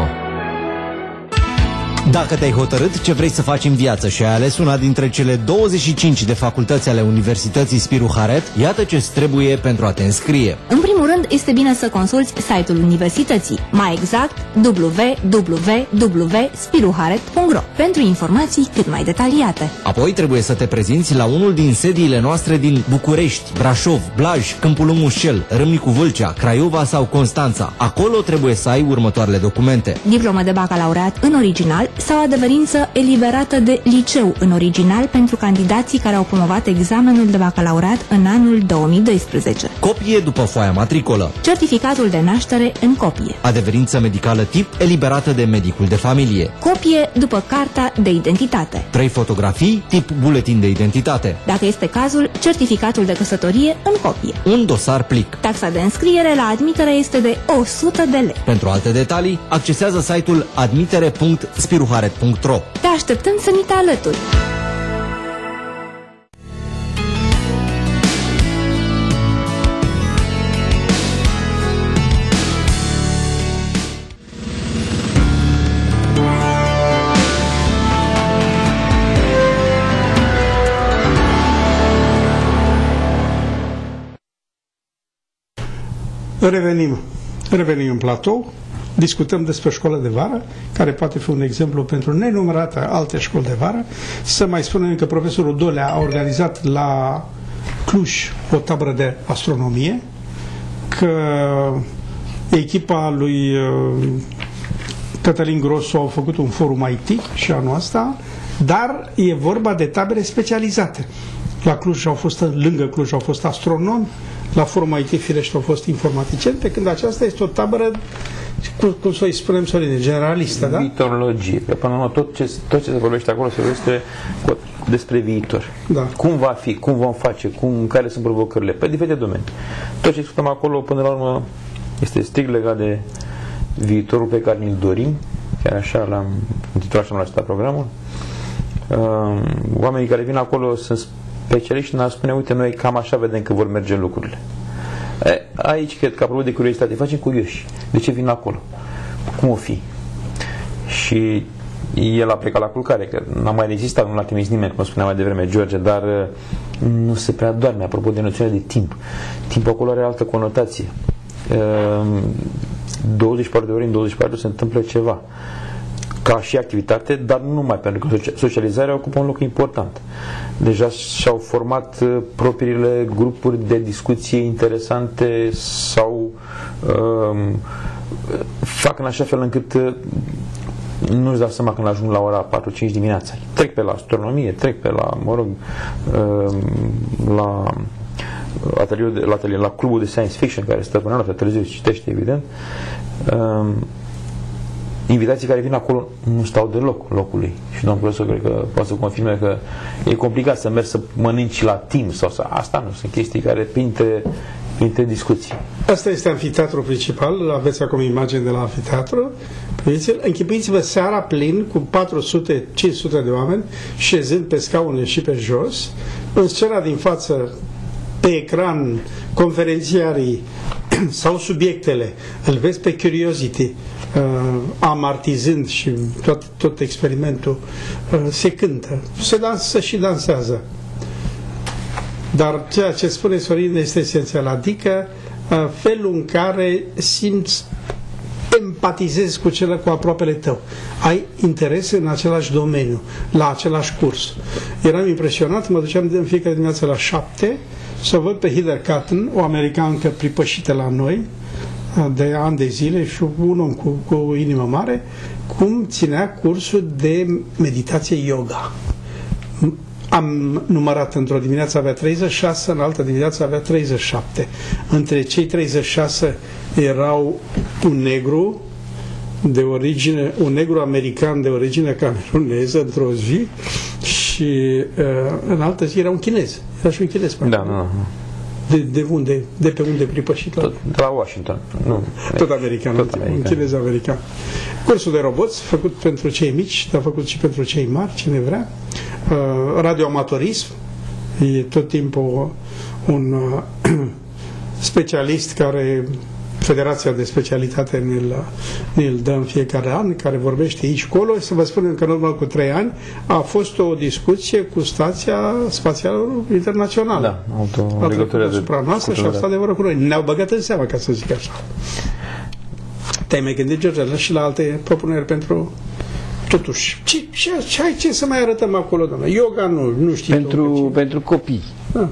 Dacă te-ai hotărât ce vrei să faci în viață și ai ales una dintre cele douăzeci și cinci de facultăți ale Universității Spiru Haret, iată ce-ți trebuie pentru a te înscrie. În primul rând, este bine să consulți site-ul Universității, mai exact w w w punct spiru haret punct ro, pentru informații cât mai detaliate. Apoi trebuie să te prezinți la unul din sediile noastre din București, Brașov, Blaj, Câmpul Mușcel, Râmnicu Vâlcea, Craiova sau Constanța. Acolo trebuie să ai următoarele documente: diplomă de bacalaureat în original sau adevărință eliberată de liceu în original pentru candidații care au promovat examenul de bacalaureat în anul două mii doisprezece. Copie după foaia matricolă. Certificatul de naștere în copie. Adevărință medicală tip eliberată de medicul de familie. Copie după carta de identitate. Trei fotografii tip buletin de identitate. Dacă este cazul, certificatul de căsătorie în copie. Un dosar plic. Taxa de înscriere la admitere este de o sută de lei. Pentru alte detalii, accesează site-ul admitere punct spiru haret punct ro. Te așteptăm să ni te alături! Revenim. Revenim în platou. Discutăm despre școală de vară, care poate fi un exemplu pentru nenumărate alte școli de vară. Să mai spunem că profesorul Dolea a organizat la Cluj o tabără de astronomie, că echipa lui Cătălin Grosu au făcut un forum I T și anul ăsta, dar e vorba de tabere specializate. La Cluj au fost, lângă Cluj au fost astronomi, La Forum I T, firește, au fost informaticieni, pe când aceasta este o tabără, cum, cum să-i spunem, Sorine, generalistă, da? Viitorologie. Că până la urmă, tot ce, tot ce se vorbește acolo se vorbește despre viitor. Da. Cum va fi, cum vom face, cum, care sunt provocările, pe diferite domenii. Tot ce discutăm acolo, până la urmă, este strict legat de viitorul pe care ne-l dorim, chiar așa l-am intitulat și am lansat programul. Oamenii care vin acolo sunt specialiști și ne-ar spune, uite, noi cam așa vedem că vor merge lucrurile. E, aici cred că, apropo de curiozitate, facem curioși. De ce vin acolo? Cum o fi? Și el a plecat la culcare, că n-a mai rezistat, nu l-a trimis nimeni, cum spunea mai devreme George, dar nu se prea doarme, apropo de noțiunea de timp. Timpul acolo are altă conotație. douăzeci și patru de ore în douăzeci și patru se întâmplă ceva. Ca și activitate, dar nu numai, pentru că socializarea ocupă un loc important. Deja și-au format uh, propriile grupuri de discuție interesante sau uh, fac în așa fel încât uh, nu-și dau seama când ajung la ora patru-cinci dimineața. Trec pe la astronomie, trec pe la, mă rog, uh, la atelierul de, la, atelier, la clubul de science fiction care stă până la noaptea târziu și citește, evident. Uh, Invitații care vin acolo nu stau deloc locului. Și domnul profesor cred că poate să confirme că e complicat să mergi să mănânci la timp sau să... Asta nu, sunt chestii care printre, printre discuții. Asta este amfiteatrul principal, aveți acum imagini de la amfiteatru. Închipuiți-vă seara plin cu patru sute cinci sute de oameni șezând pe scaune și pe jos. În scena din față, pe ecran, conferențiarii sau subiectele, îl vezi pe Curiosity, uh, amartizând și tot, tot experimentul uh, se cântă, se dansă și dansează. Dar ceea ce spune Sorin este esențial, adică uh, felul în care simți, empatizezi cu cel cu aproapele tău. Ai interes în același domeniu, la același curs. Eram impresionat, mă duceam în fiecare dimineață la șapte să văd pe Heather Cotton, o americancă pripășită la noi de ani de zile și un om cu, cu o inimă mare, cum ținea cursul de meditație yoga. Am numărat, într-o dimineață avea treizeci și șase, în altă dimineață avea treizeci și șapte. Între cei treizeci și șase erau un negru de origine, un negru american de origine cameruneză într-o zi și uh, în altă zi era un chinez. Era și un chinez. Da, nu, nu. De, de unde? De pe unde pripășit? Tot, de la Washington. Nu. Tot american, tot american. Un chinez american. Cursul de roboți, făcut pentru cei mici, dar făcut și pentru cei mari, cine vrea. Uh, radioamatorism, e tot timpul un uh, specialist care Federația de Specialitate ne-l, ne-l dă în fiecare an, care vorbește aici colo. Să vă spunem că în urmă cu trei ani a fost o discuție cu Stația Spațială Internațională. Da, auto legătură de asupra noastră și au stat de vorbă cu noi. Ne-au băgat în seama, ca să zic așa. Te-ai mai gândit, George, și la alte propuneri pentru... Totuși, ce, ce, ce, ce să mai arătăm acolo, doamne? Yoga nu, nu știu. Pentru, pentru copii. Da.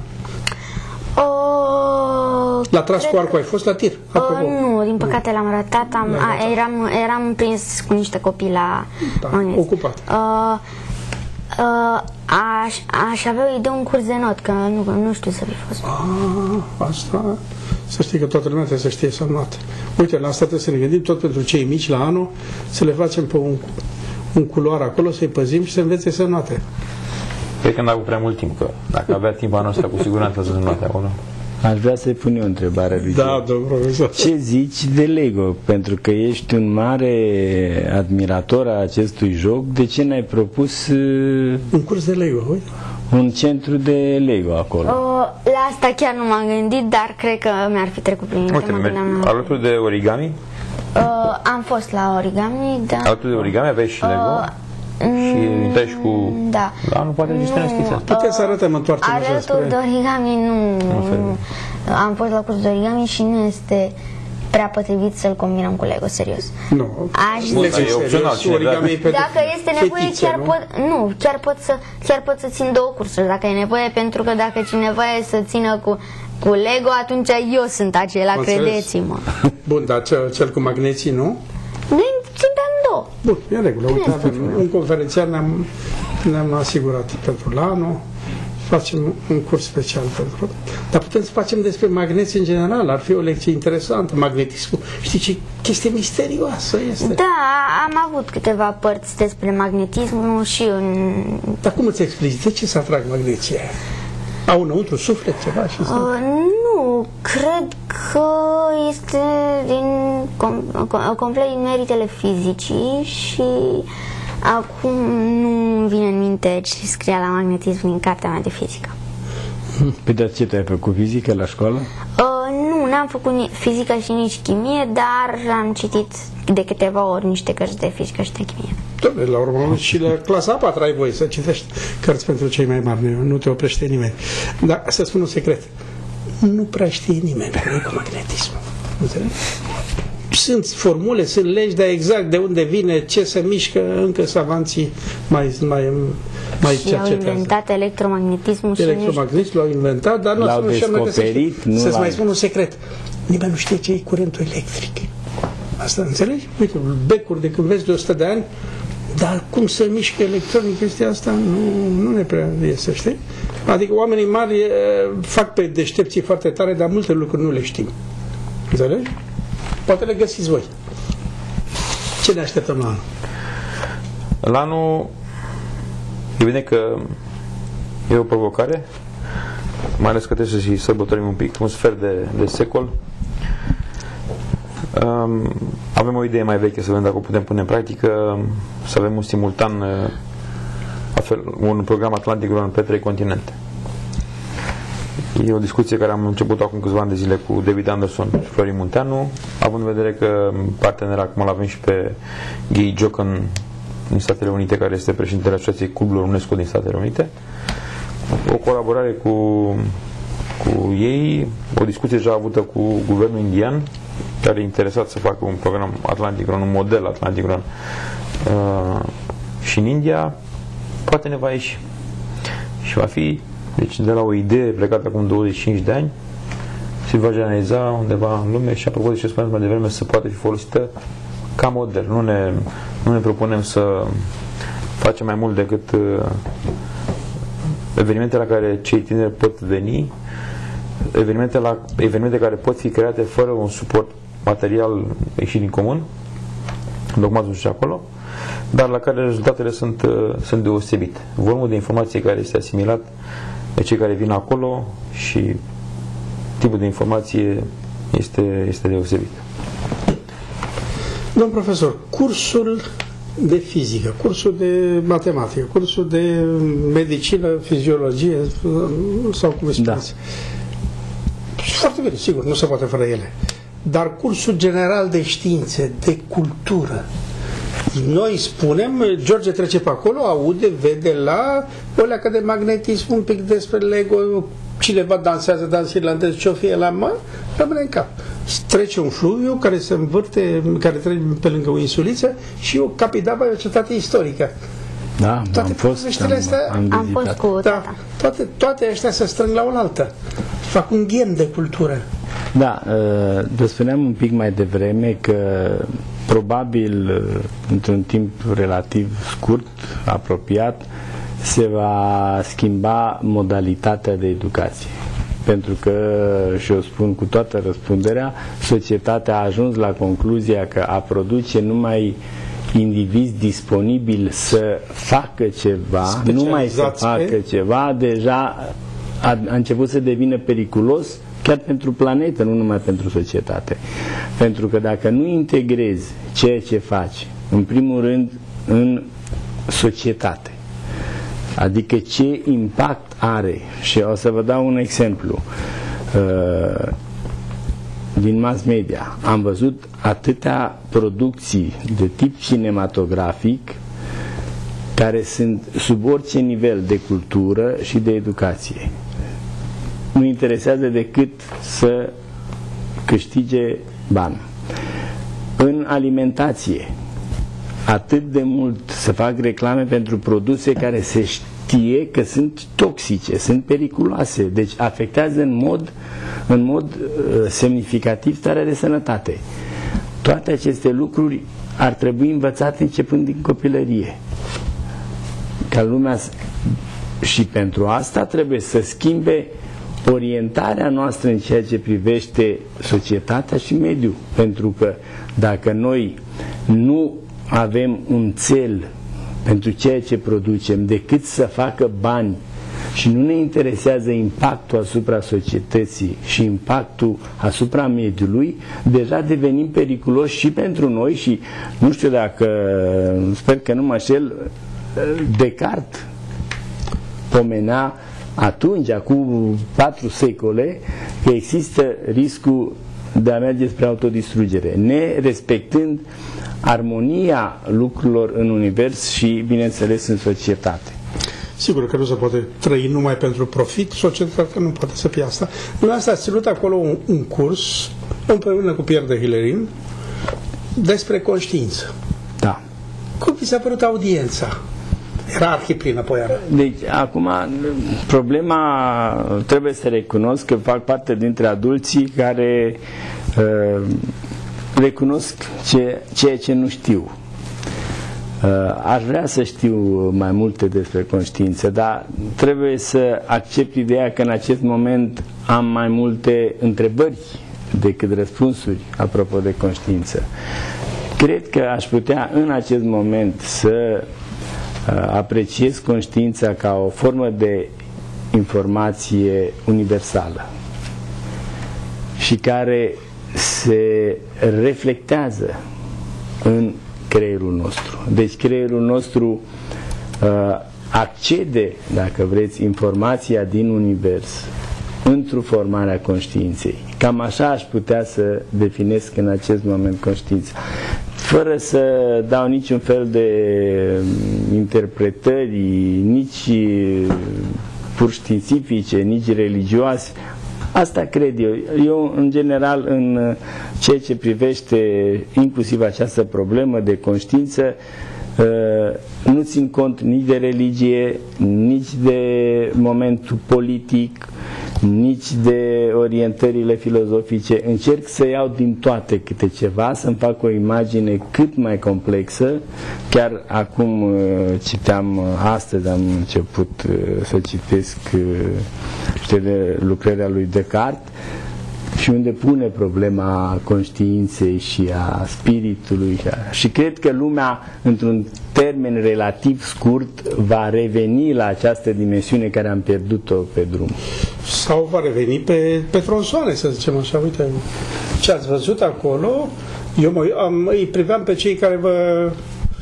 O, la tras cu arcul ai fost la tir? O, nu, din păcate l-am ratat. Am, a, eram, eram prins cu niște copii la... Da, ocupat. Uh, uh, aș, aș avea o idee, un curs de not, că nu, nu știu să fi fost. Ah, asta... Să știi că toată lumea trebuie să știe să note. Uite, la asta trebuie să ne gândim tot pentru cei mici la anul, să le facem pe un, un culoar acolo, să-i păzim și să învețe să note. Cred că n-a avut prea mult timp, că dacă avea timp anul ăsta, cu siguranță să note acolo. Aș vrea să-i pun eu o întrebare lui. Da, domnul profesor. Ce zici de Lego? Pentru că ești un mare admirator a acestui joc, de ce n-ai propus uh, un curs de Lego, uite? Un centru de Lego acolo? Uh, la asta chiar nu m-am gândit, dar cred că mi-ar fi trecut prin minte. Uite, alături de origami? Uh, am fost la origami, da. Alături de origami aveai și Lego? Uh, Și intrai și cu... Da. Da, nu poate nici nu Puteți să arătăm, întoarcem așa spre... Alături de origami nu... nu am fost la curs de origami și nu este prea potrivit să-l combinăm cu Lego, serios. Nu. Aș zice... E opțional. Dacă este nevoie, fetițe, chiar, nu? Pot, nu, chiar, pot să, chiar pot să țin două cursuri, dacă e nevoie, pentru că dacă cineva e să țină cu... cu Lego, atunci eu sunt acela, credeți-mă. Bun, dar cel, cel cu magneții, nu? Noi suntem două. Bun, e în regulă. Uite, avem un conferențiar, ne-am ne-am asigurat pentru la anul facem un curs special pentru. Dar putem să facem despre magneți în general, ar fi o lecție interesantă, magnetismul. Știi ce chestie misterioasă este? Da, am avut câteva părți despre magnetismul și în... Dar cum îți explici? De ce se atrag magneții aia? Au înăuntru suflet ceva? Și uh, nu, cred că este din com, com, complet din meritele fizicii și acum nu vine în minte ce scria la magnetism în cartea mea de fizică. Păi de ce te-ai făcut fizică la școală? Uh, nu, n-am făcut fizică și nici chimie, dar am citit de câteva ori niște cărți de fizică și de chimie. Doamne, la urmă și la clasa a patra ai voie să citești cărți pentru cei mai mari, nu te oprește nimeni. Dar să spun un secret, nu prea știe nimeni cu magnetismul. Înțelegi? Sunt formule, sunt legi, dar exact de unde vine, ce se mișcă, încă savanții mai, mai, mai și au inventat electromagnetismul și electromagnetismul l-au inventat, dar nu l-au descoperit. Nu să-ți mai spun un secret. Nimeni nu știe ce e curentul electric. Asta înțelegi? Uite, becuri de când vezi de o sută de ani, dar cum se mișcă electronii, chestia asta nu, nu ne prea iese, știi? Adică oamenii mari e, fac pe deștepții foarte tare, dar multe lucruri nu le știm. Înțelegi? Poate le găsiți voi. Ce ne așteptăm la anul? La anul e bine că e o provocare, mai ales că trebuie să și sărbătorim un pic, un sfert de, de secol. Um, avem o idee mai veche, să vedem dacă o putem pune în practică, să avem un simultan, un program Atlantic Run pe trei continente. E o discuție care am început acum câțiva ani de zile cu David Anderson și Florin Munteanu, având în vedere că partener acum l-avem și pe Guy Jochen din Statele Unite, care este președintele Asociației Cluburilor UNESCO din Statele Unite. O colaborare cu, cu ei, o discuție deja avută cu guvernul indian, care e interesat să facă un program Atlantic Run, un model Atlantic Run uh, și în India, poate ne va ieși. Și va fi, deci de la o idee plecată acum douăzeci și cinci de ani, se va generaliza undeva în lume și, apropo de ce spuneam mai devreme, să poate fi folosită ca model. Nu ne, nu ne propunem să facem mai mult decât uh, evenimente la care cei tineri pot veni, evenimente, la, evenimente care pot fi create fără un suport material ieșit din comun, dogmatul și acolo, dar la care rezultatele sunt, uh, sunt deosebite. Volumul de informație care este asimilat de cei care vin acolo și tipul de informație este, este deosebit. Domn profesor, cursul de fizică, cursul de matematică, cursul de medicină, fiziologie sau cum îi spuneți. Da. Foarte bine, sigur, nu se poate fără ele. Dar cursul general de științe, de cultură, noi spunem, George trece pe acolo, aude, vede la o leacă de magnetism, un pic despre Lego, cineva dansează dans irlandez, ce-o fie la mă, rămâne în cap. Trece un fluviu care se învârte, care trece pe lângă o insuliță și o Capidava e o cetate istorică. Da, toate am fost, am, astea, am, am fost cu da, toate, toate astea se strâng la oaltă. Fac un ghem de cultură. Da, vă spuneam un pic mai devreme că probabil într-un timp relativ scurt, apropiat, se va schimba modalitatea de educație. Pentru că, și o spun cu toată răspunderea, societatea a ajuns la concluzia că a produce numai indivizi disponibili să facă ceva, numai să facă pe... ceva, deja a, a început să devină periculos chiar pentru planetă, nu numai pentru societate. Pentru că dacă nu integrezi ceea ce faci, în primul rând, în societate, adică ce impact are, și o să vă dau un exemplu uh, din mass media. Am văzut atâtea producții de tip cinematografic care sunt sub orice nivel de cultură și de educație. Nu interesează decât să câștige bani. În alimentație, atât de mult să fac reclame pentru produse care se știe că sunt toxice, sunt periculoase, deci afectează în mod, în mod uh, semnificativ starea de sănătate. Toate aceste lucruri ar trebui învățate începând din copilărie. Ca lumea și pentru asta trebuie să schimbe orientarea noastră în ceea ce privește societatea și mediul. Pentru că dacă noi nu avem un cel pentru ceea ce producem decât să facă bani și nu ne interesează impactul asupra societății și impactul asupra mediului, deja devenim periculoși și pentru noi și nu știu dacă, sper că nu mă înșel, Descartes pomenea atunci, acum patru secole, că există riscul de a merge spre autodistrugere, nerespectând armonia lucrurilor în univers și, bineînțeles, în societate. Sigur că nu se poate trăi numai pentru profit, societatea nu poate să fie asta. În asta ați ținut acolo un, un curs, împreună cu Pierre de Hillerin, despre conștiință. Da. Cum vi s-a părut audiența? Era arhiplină poiară. Deci, acum, problema, trebuie să recunosc că fac parte dintre adulții care uh, recunosc ce, ceea ce nu știu. Uh, aș vrea să știu mai multe despre conștiință, dar trebuie să accept ideea că în acest moment am mai multe întrebări decât răspunsuri apropo de conștiință. Cred că aș putea în acest moment să apreciez conștiința ca o formă de informație universală și care se reflectează în creierul nostru. Deci creierul nostru uh, accede, dacă vreți, informația din univers într-o formare a conștiinței. Cam așa aș putea să definesc în acest moment conștiința. Fără să dau niciun fel de interpretări, nici pur științifice, nici religioase. Asta cred eu. Eu, în general, în ceea ce privește inclusiv această problemă de conștiință, nu țin cont nici de religie, nici de momentul politic, nici de orientările filozofice. Încerc să iau din toate câte ceva, să-mi fac o imagine cât mai complexă. Chiar acum citeam, astăzi am început să citesc de lucrarea lui Descartes, și unde pune problema conștiinței și a spiritului. Și cred că lumea, într-un termen relativ scurt, va reveni la această dimensiune care am pierdut-o pe drum. Sau va reveni pe, pe tronsoane, să zicem așa. Uite, ce ați văzut acolo, eu mă, am, îi priveam pe cei care vă...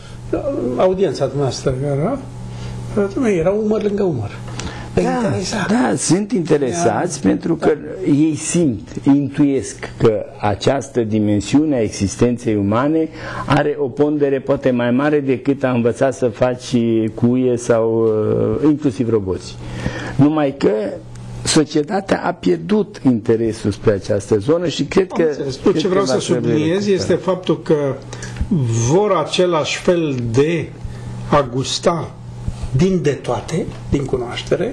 audiența dumneavoastră, era, era umăr lângă umăr. Da, da, sunt interesați da. Pentru că ei simt, intuiesc că această dimensiune a existenței umane are o pondere poate mai mare decât a învățat să faci cuie sau inclusiv roboți. Numai că societatea a pierdut interesul spre această zonă și cred că... Cred ce vreau să subliniez este faptul că vor același fel de a gusta din de toate, din cunoaștere.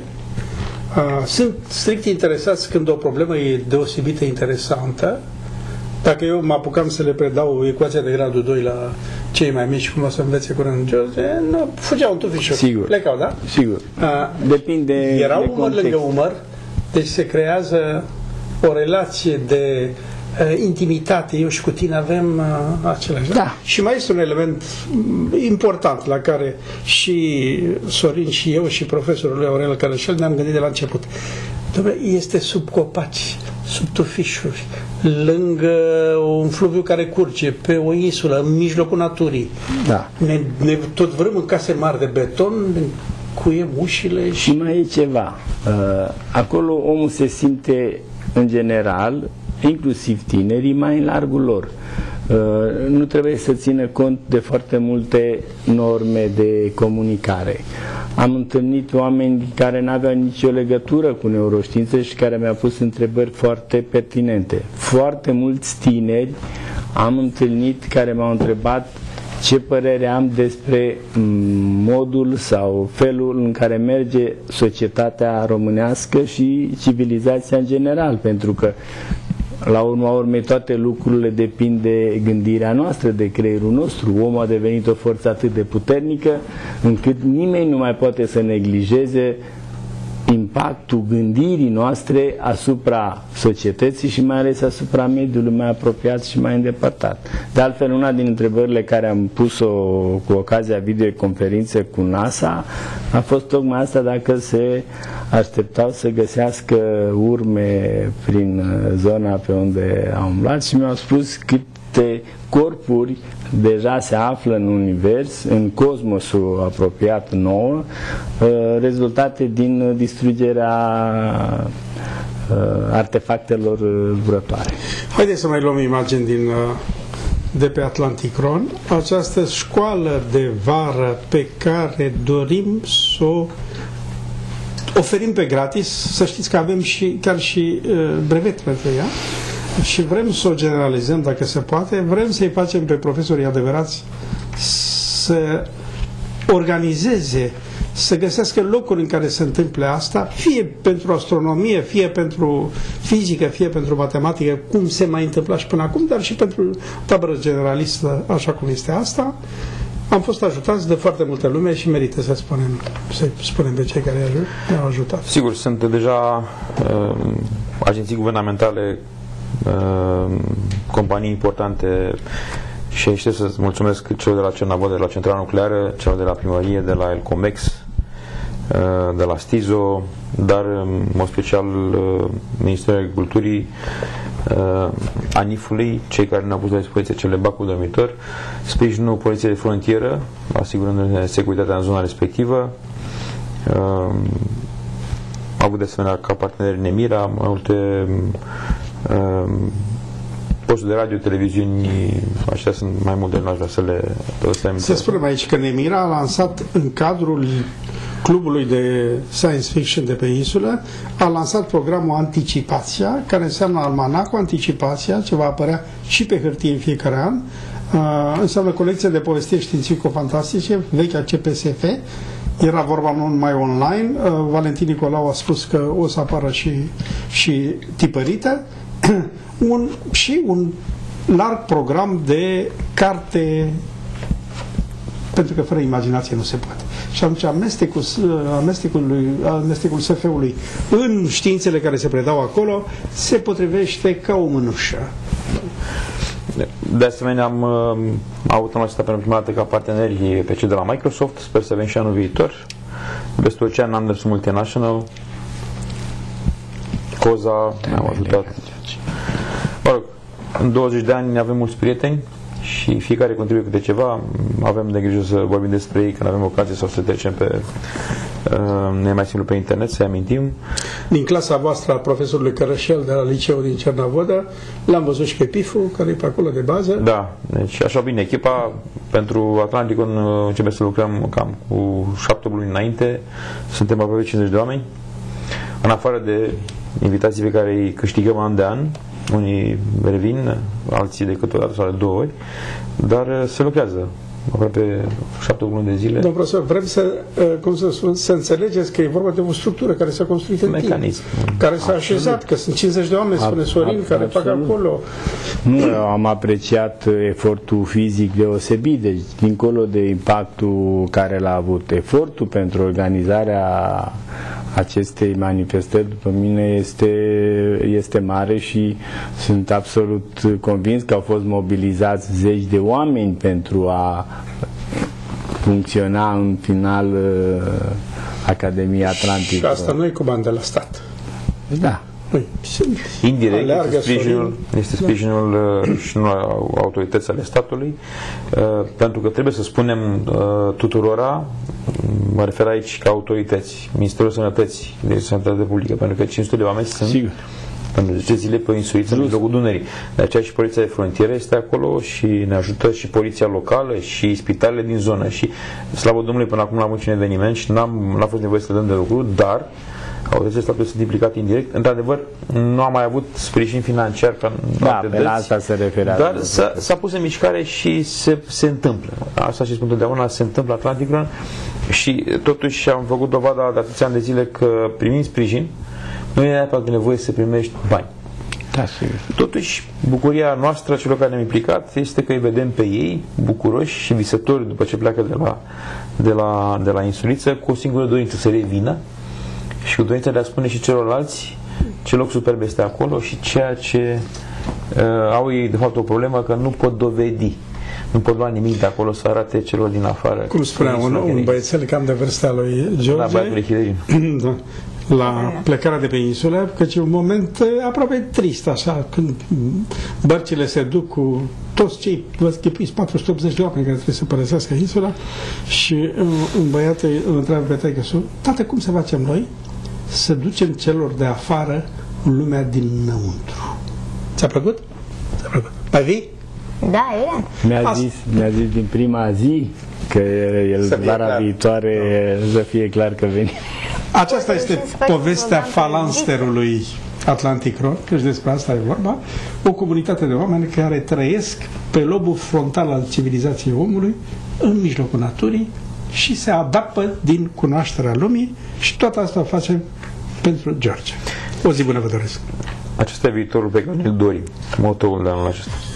Sunt strict interesați când o problemă e deosebită interesantă. Dacă eu mă apucam să le predau ecuația de gradul doi la cei mai mici, cum o să învețe curând George, nu, fugeau în tufișuri. Sigur. Plecau, da? Sigur. Depinde. Era de umăr context. Lângă umăr, deci se creează o relație de uh, intimitate. Eu și cu tine avem uh, același. Da. Și mai este un element important la care și Sorin și eu și profesorul lui Aurel Cărășel ne-am gândit de la început. Dom'le, este sub copaci, sub tufișuri, lângă un fluviu care curge, pe o insulă, în mijlocul naturii. Da. Ne, ne tot vrem în case mari de beton, cuiem ușile și... Și mai e ceva. Acolo omul se simte, în general, inclusiv tinerii, mai în largul lor. Nu trebuie să țină cont de foarte multe norme de comunicare. Am întâlnit oameni care nu aveau nicio legătură cu neuroștiințe și care mi-au pus întrebări foarte pertinente. Foarte mulți tineri am întâlnit care m-au întrebat ce părere am despre modul sau felul în care merge societatea românească și civilizația în general, pentru că la urma urmei toate lucrurile depind de gândirea noastră, de creierul nostru. Omul a devenit o forță atât de puternică încât nimeni nu mai poate să neglijeze impactul gândirii noastre asupra societății și mai ales asupra mediului mai apropiat și mai îndepărtat. De altfel, una din întrebările care am pus-o cu ocazia videoconferințe cu NASA a fost tocmai asta, dacă se așteptau să găsească urme prin zona pe unde au umblat, și mi-au spus câte corpuri deja se află în univers, în cosmosul apropiat nouă, rezultate din distrugerea artefactelor zburătoare. Haideți să mai luăm imagini din, de pe Atlanticron. Această școală de vară pe care dorim să o oferim pe gratis, să știți că avem și, chiar și brevet pentru ea, și vrem să o generalizăm dacă se poate, vrem să-i facem pe profesorii adevărați să organizeze, să găsească locuri în care se întâmple asta, fie pentru astronomie, fie pentru fizică, fie pentru matematică, cum se mai întâmpla și până acum, dar și pentru tabără generalistă, așa cum este asta. Am fost ajutați de foarte multă lume și merită să spunem, să spunem pe cei care ne-au ajutat. Sigur, sunt deja uh, agenții guvernamentale, Uh, companii importante, și aici trebuie să mulțumesc celor de la Cernavod, de la Centrala Nucleară, celor de la Primărie, de la Elcomex, uh, de la Stizo, dar în mod special uh, Ministerul Agriculturii, uh, ANIF-ului, cei care ne-au pus la dispoziție cele bacuri dormitor, sprijinul Poliției de Frontieră, asigurându-ne securitatea în zona respectivă. Uh, Am avut de asemenea ca parteneri Nemira, multe Uh, posturi de radio, televiziuni, așa sunt mai multe, nu aș vrea să le stăim. Să spunem aici că Nemira a lansat în cadrul clubului de science fiction de pe insulă, a lansat programul Anticipația, care înseamnă almanacul Anticipația, ce va apărea și pe hârtie în fiecare an. Uh, înseamnă colecție de povestiri științifico-fantastice, vechea C P S F. Era vorba numai online. Uh, Valentin Nicolau a spus că o să apară și, și tipărită. un, și un larg program de carte, pentru că fără imaginație nu se poate. Și atunci amestecul, amestecul, lui, amestecul S F-ului în științele care se predau acolo se potrivește ca o mânușă. De asemenea, am uh, avut în pentru prima dată ca parteneri pe cei de la Microsoft, sper să avem și anul viitor, Vestul Ocean, Anderson Multinational, Coza, ne-au ajutat. Mă rog, în douăzeci de ani avem mulți prieteni și fiecare contribuie câte ceva. Avem de grijă să vorbim despre ei când avem ocazie sau să trecem pe uh, ne mai simplu pe internet, să-i amintim. Din clasa voastră a profesorului Cărășel de la liceul din Cernavodă, l-am văzut și pe Pifu, care e pe acolo de bază. Da, deci așa bine, echipa pentru Atlanticon începe să lucrăm cam cu șapte luni înainte, suntem aproape cincizeci de oameni, în afară de invitații pe care îi câștigăm an de an. Unii revin, alții de câte o dată sau de două ori, dar se lucrează aproape șapte luni de zile. Domnul profesor, vrem să, cum să spun, să înțelegeți că e vorba de o structură care s-a construit în mecanism, timp, care s-a așezat, că sunt cincizeci de oameni, spune Sorin, care fac acolo. Nu, am apreciat efortul fizic deosebit, deci dincolo de impactul care l-a avut, efortul pentru organizarea acestei manifestări, după mine, este, este mare și sunt absolut convins că au fost mobilizați zeci de oameni pentru a funcționa în final Academia Atlantică. Și asta nu e cu bani de la stat. Da. Indirect este sprijinul, este sprijinul da. și nu autorități ale statului, pentru că trebuie să spunem tuturora, mă refer aici ca autorități, Ministerul Sănătății, de Sănătate Publică, pentru că cinci sute de oameni sunt Sigur. pentru zece zile pe insuliță în mijlocul Dunării. De aceea și Poliția de Frontieră este acolo și ne ajută și poliția locală și spitalele din zonă și, slavă Domnului, până acum n-am avut niciun eveniment și n-am, n-a fost nevoie să dăm de lucru, dar autoritățile statului sunt implicate indirect. Într-adevăr, nu am mai avut sprijin financiar ca da, pe la asta se referea. Dar s-a pus în mișcare și se, se întâmplă. Asta și spun totdeauna, se întâmplă Atlanticron și totuși am făcut dovada de atâția ani de zile că primim sprijin, nu e neapărat nevoie să primești bani. Da, sigur. Totuși, bucuria noastră, celor care ne-am implicat, este că îi vedem pe ei, bucuroși și visători după ce pleacă de la, de la, de la insuliță, cu o singură dorință, să revină și cu dorința de a spune și celorlalți ce loc superb este acolo și ceea ce uh, au ei, de fapt, o problemă, că nu pot dovedi. Nu pot lua nimic de acolo să arate celor din afară. Cum spunea un, un băiețel cam de vârsta lui George, da, la plecarea de pe insulă, căci e un moment aproape trist, așa, când bărcile se duc cu toți cei, vă schipuiți, patru sute optzeci de oameni care trebuie să părăsească insula și un băiat îl întreabă pe taică-su: tată, cum să facem noi să ducem celor de afară lumea dinăuntru? Ți-a plăcut? Ți-a plăcut? Mai vii? Da, e. Mi-a zis, mi-a zis din prima zi că el vara viitoare să fie clar că veni. Aceasta este povestea falansterului Atlantic Rock, căci despre asta e vorba. O comunitate de oameni care trăiesc pe lobul frontal al civilizației omului, în mijlocul naturii, și se adaptă din cunoașterea lumii, și toată asta o facem pentru George. O zi bună vă doresc! Acesta e viitorul pe care ne-l dorim, motoul de anul acesta.